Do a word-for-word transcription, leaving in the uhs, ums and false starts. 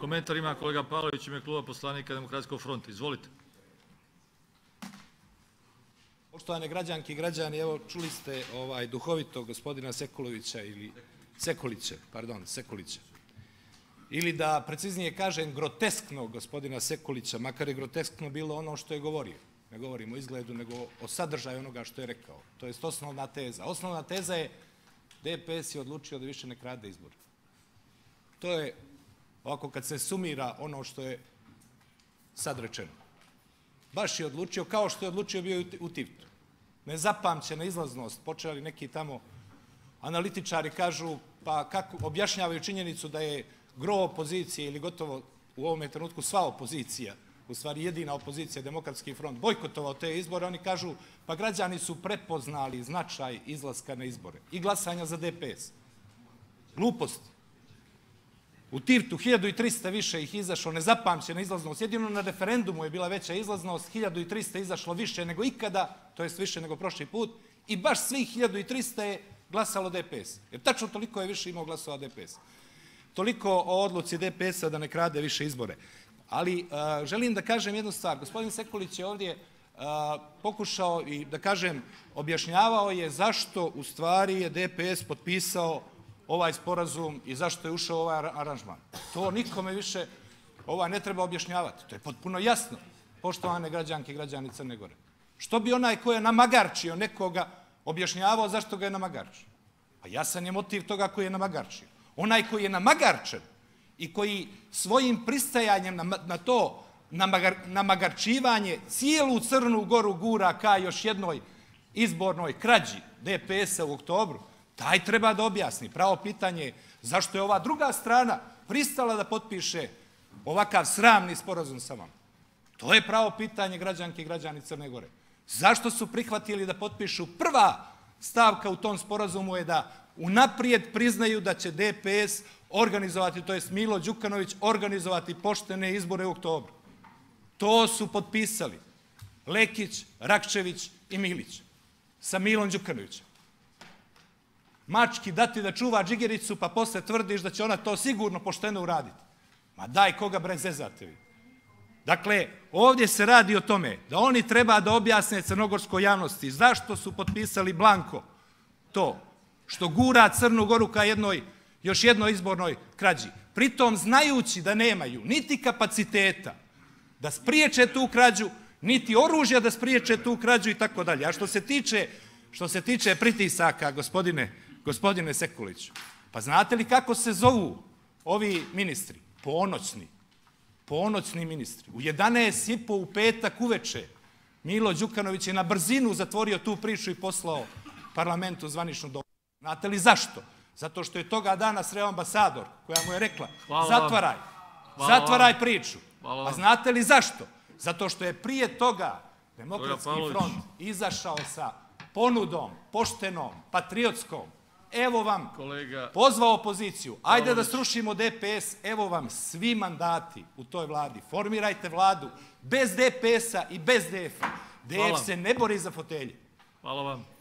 Komentar ima kolega Pavlović ime kluba poslanika Demokratskog fronta. Izvolite. Poštovane građanke i građani, evo čuli ste ovaj duhovito gospodina Sekulovića ili Sekulića, pardon, Sekulića. Ili da preciznije kažem groteskno gospodina Sekulića, makar je groteskno bilo ono što je govorio. Ne govorimo o izgledu, nego o sadržaju onoga što je rekao. To je osnovna teza. Osnovna teza je D P S je odlučio da više ne krade izbor. To je, ovako kad se sumira ono što je sad rečeno. Baš je odlučio, kao što je odlučio bio u Tivtu. Nezapamćena izlaznost, počeli neki tamo analitičari kažu, pa kako objašnjavaju činjenicu da je gro opozicije ili gotovo u ovome trenutku sva opozicija, u stvari jedina opozicija, Demokratski front, bojkotovao te izbore, oni kažu, pa građani su prepoznali značaj izlaska na izbore i glasanja za D P S. Glupost. U Tivtu hiljadu trista više ih izašlo, nezapamćena izlaznost. Jedino na referendumu je bila veća izlaznost, hiljadu trista izašlo više nego ikada, to jest više nego prošli put, i baš svih hiljadu trista je glasalo D P S. Jer tačno toliko je više imao glasova D P S. Toliko o odluci D P S-a da ne krade više izbore. Ali uh, želim da kažem jednu stvar. Gospodin Sekulić je ovdje uh, pokušao i da kažem, objašnjavao je zašto u stvari je D P S potpisao ovaj sporazum i zašto je ušao ovaj aranžman. To nikome više ovaj ne treba objašnjavati. To je potpuno jasno, poštovane građanke i građani Crne Gore. Što bi onaj ko je namagarčio nekoga objašnjavao zašto ga je namagarčio? Pa jasan je motiv toga koji je namagarčio. Onaj koji je namagarčen i koji svojim pristajanjem na, na to namagar, namagarčivanje cijelu Crnu Goru gura ka još jednoj izbornoj krađi D P S-a u oktobru, taj treba da objasni. Pravo pitanje je zašto je ova druga strana pristala da potpiše ovakav sramni sporazum sa vama. To je pravo pitanje građanke i građani Crne Gore. Zašto su prihvatili da potpišu? Prva stavka u tom sporazumu je da unaprijed priznaju da će D P S organizovati, to je Milo Đukanović, organizovati poštene izbore u oktobru. To su potpisali Lekić, Rakčević i Milić sa Milom Đukanovićem. Mački dati da čuva džigericu, pa posle tvrdiš da će ona to sigurno pošteno uraditi. Ma daj, koga bre zezate vi? Dakle, ovdje se radi o tome da oni treba da objasne crnogorskoj javnosti zašto su potpisali blanko to što gura Crnu Goru ka jednoj, još jednoj izbornoj krađi. Pritom znajući da nemaju niti kapaciteta da spriječe tu krađu, niti oružja da spriječe tu krađu i tako dalje. A što se tiče, što se tiče pritisaka, gospodine, gospodine Sekuliću, pa znate li kako se zovu ovi ministri? Ponoćni. Ponoćni ministri. U jedanaest i po u petak uveče Milo Đukanović je na brzinu zatvorio tu priču i poslao parlamentu zvaničnu dobu. Znate li zašto? Zato što je toga dana sreo ambasador koja mu je rekla zatvaraj, zatvaraj priču. A znate li zašto? Zato što je prije toga Demokratski front izašao sa ponudom, poštenom, patriotskom. Evo vam, pozvao opoziciju, ajde da srušimo D P S, evo vam svi mandati u toj vladi. Formirajte vladu bez D P S-a i bez D F-a. D F se ne bori za fotelje. Hvala vam.